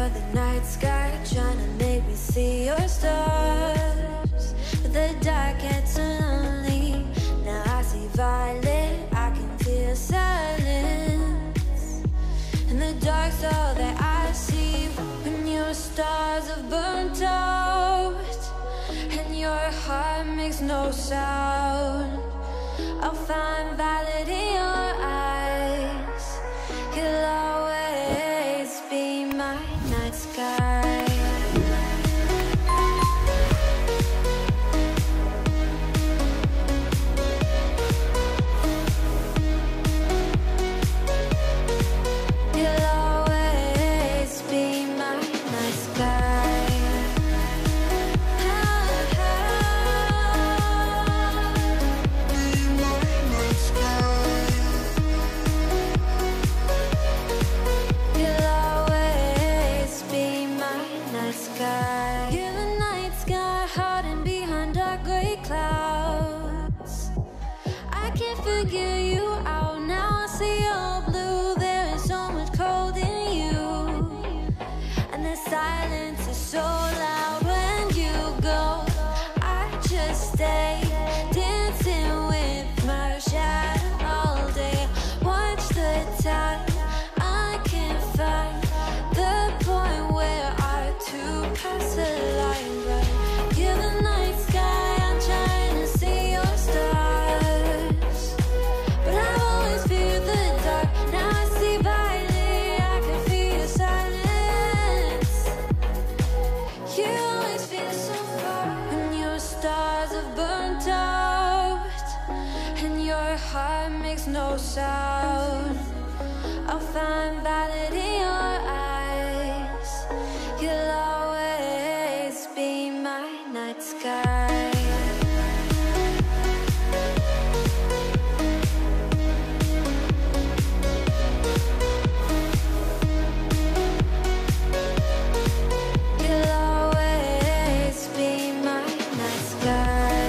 under the night sky, trying to make me see your stars. But the dark gets so lonely. Now I see violet, I can feel silence. And the dark's all that I see. When your stars have burnt out and your heart makes no sound, I'll find violet in your eyes. You'll always be my night sky. You'll always be my night sky. You're the night sky, hiding behind dark gray clouds. I can't figure you out now. I see your blue. There is so much cold in you, and the silence is so loud when you go. I just stay dancing with my shadow all day. Watch the tide. I can't find the point where to pass the line, but you're the night sky. I'm trying to see your stars, but I've always feared the dark. Now I see violet, I can feel your silence. You always feel so far when your stars have burnt out and your heart makes no sound. I'll find violet in your eyes. You'll always be my night sky. You'll always be my night sky.